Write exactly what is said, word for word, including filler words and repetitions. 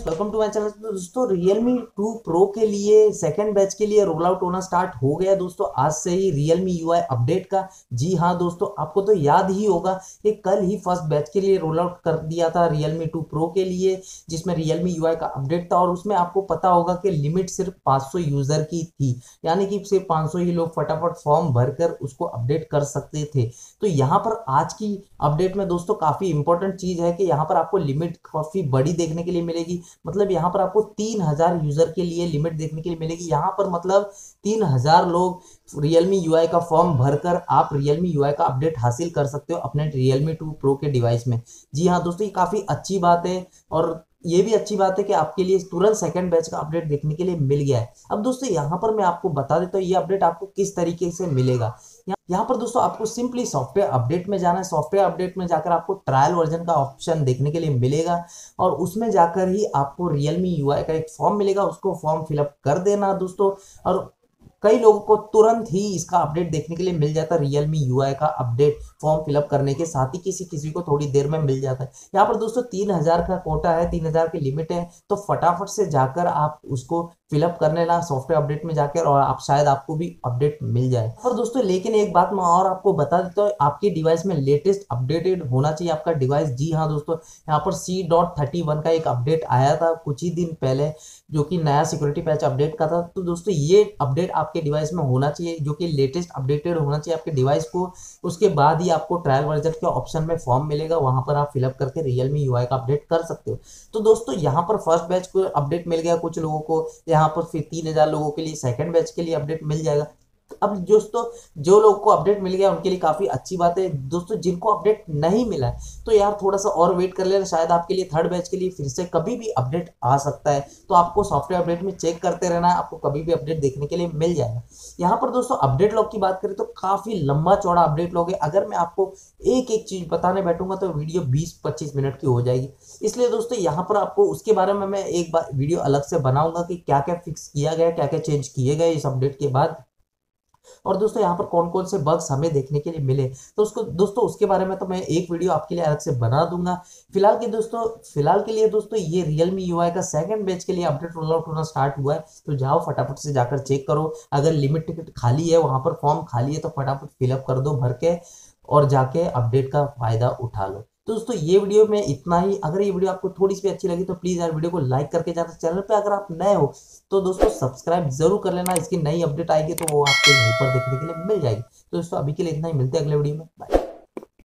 Welcome to my channel. तो दोस्तों Realme two Pro के लिए सेकंड बैच के लिए रोल आउट होना स्टार्ट हो गया दोस्तों आज से ही Realme यू आई अपडेट का। जी हाँ दोस्तों, आपको तो याद ही होगा कि कल ही फर्स्ट बैच के लिए रोल आउट कर दिया था Realme टू Pro के लिए, जिसमें Realme यू आई का अपडेट था। और उसमें आपको पता होगा कि लिमिट सिर्फ पाँच सौ यूजर की थी, यानी कि सिर्फ पाँच सौ ही लोग फटाफट फॉर्म भरकर उसको अपडेट कर सकते थे। तो यहाँ पर आज की अपडेट में दोस्तों काफी इंपॉर्टेंट चीज है कि यहाँ पर आपको लिमिट काफी बड़ी देखने के लिए मिलेगी। मतलब यहाँ पर आपको तीन हजार यूजर के लिए लिमिट देखने के लिए मिलेगी। यहाँ पर मतलब तीन हजार लोग Realme यू आई का फॉर्म भरकर आप Realme यू आई का अपडेट हासिल कर सकते हो अपने Realme टू Pro के डिवाइस में। जी हाँ दोस्तों, ये काफी अच्छी बात है। और ये भी अच्छी बात है कि आपके लिए तुरंत सेकंड बैच का अपडेट देखने के लिए मिल गया है। अब दोस्तों यहाँ पर मैं आपको बता देता हूँ ये अपडेट आपको किस तरीके से मिलेगा। यहाँ पर दोस्तों आपको सिंपली सॉफ्टवेयर अपडेट में जाना है। सॉफ्टवेयर अपडेट में जाकर आपको ट्रायल वर्जन का ऑप्शन देखने के लिए मिलेगा और उसमें जाकर ही आपको Realme यू आई का एक फॉर्म मिलेगा, उसको फॉर्म फिलअप कर देना दोस्तों। और कई लोगों को तुरंत ही इसका अपडेट देखने के लिए मिल जाता है। Realme यू आई का अपडेट फॉर्म फिलअप करने के साथ ही किसी किसी को थोड़ी देर में मिल जाता है। यहाँ पर दोस्तों तीन हजार का कोटा है, तीन हजार की लिमिट है, तो फटाफट से जाकर आप उसको फिलअप कर लेना सॉफ्टवेयर अपडेट में जाकर, और आप शायद आपको भी अपडेट मिल जाए। और दोस्तों लेकिन एक बात मैं और आपको बता देता हूँ, आपकी डिवाइस में लेटेस्ट अपडेटेड होना चाहिए आपका डिवाइस। जी हाँ दोस्तों, यहाँ पर सी डॉट थर्टी वन का एक अपडेट आया था कुछ ही दिन पहले, जो कि नया सिक्योरिटी पैच अपडेट का था। तो दोस्तों ये अपडेट आपके डिवाइस में होना चाहिए, जो कि लेटेस्ट अपडेटेड होना चाहिए आपके डिवाइस को। उसके बाद ही आपको ट्रायल वर्जन के ऑप्शन में फॉर्म मिलेगा, वहां पर आप फिलअप करके Realme यू आई का अपडेट कर सकते हो। तो दोस्तों यहाँ पर फर्स्ट बैच को अपडेट मिल गया कुछ लोगों को, यहाँ पर फिर तीन हजार लोगों के लिए सेकंड बैच के लिए अपडेट मिल जाएगा। अब दोस्तों जो लोगों को अपडेट मिल गया उनके लिए काफी अच्छी बात है। दोस्तों जिनको अपडेट नहीं मिला है तो यार थोड़ा सा और वेट कर लेना, शायद आपके लिए थर्ड बैच के लिए फिर से कभी भी अपडेट आ सकता है। तो आपको सॉफ्टवेयर अपडेट में चेक करते रहना है, आपको कभी भी अपडेट देखने के लिए मिल जाएगा। यहाँ पर दोस्तों अपडेट लॉग की बात करें तो काफी लंबा चौड़ा अपडेट लॉग है। अगर मैं आपको एक एक चीज बताने बैठूंगा तो वीडियो बीस पच्चीस मिनट की हो जाएगी। इसलिए दोस्तों यहाँ पर आपको उसके बारे में मैं एक बार वीडियो अलग से बनाऊंगा कि क्या क्या फिक्स किया गया, क्या क्या चेंज किए गए इस अपडेट के बाद, और दोस्तों यहाँ पर कौन कौन से बग्स हमें देखने के लिए मिले। तो उसको दोस्तों उसके बारे में तो मैं एक वीडियो आपके लिए अलग से बना दूंगा। फिलहाल के दोस्तों फिलहाल के लिए दोस्तों ये Realme यू आई का सेकंड बैच के लिए अपडेट रोल आउट होना स्टार्ट हुआ है। तो जाओ फटाफट से जाकर चेक करो, अगर लिमिट टिकट खाली है, वहां पर फॉर्म खाली है, तो फटाफट फिलअप कर दो भर के और जाके अपडेट का फायदा उठा लो। तो दोस्तों ये वीडियो में इतना ही। अगर ये वीडियो आपको थोड़ी सी अच्छी लगी तो प्लीज यार वीडियो को लाइक करके जाना। चैनल पे अगर आप नए हो तो दोस्तों सब्सक्राइब जरूर कर लेना, इसकी नई अपडेट आएगी तो वो आपको यहीं पर देखने के लिए मिल जाएगी। तो दोस्तों अभी के लिए इतना ही, मिलते हैं अगले वीडियो में। बाय।